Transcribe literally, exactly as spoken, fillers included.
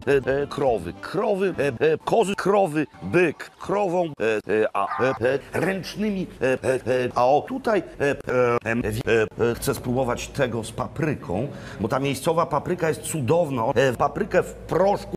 e, e, krowy, krowy, e, e, kozy, krowy, byk, krową, e, e, a e, e, ręcznymi, e, e, e, a o tutaj e, e, e, e, chcę spróbować tego z papryką, bo ta miejscowa papryka jest cudowna. E, paprykę w proszku